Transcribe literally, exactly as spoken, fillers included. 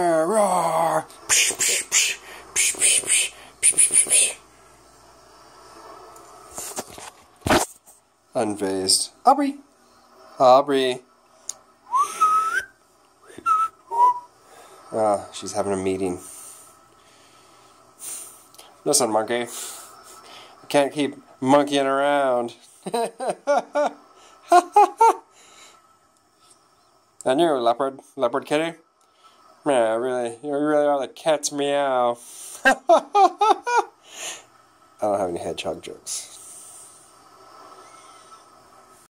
roar. Unfazed. Aubrey. Aubrey. Ah, she's having a meeting. Listen, monkey. I can't keep monkeying around. And you, leopard, leopard kitty? Yeah, really, you really are the cat's meow. I don't have any hedgehog jokes.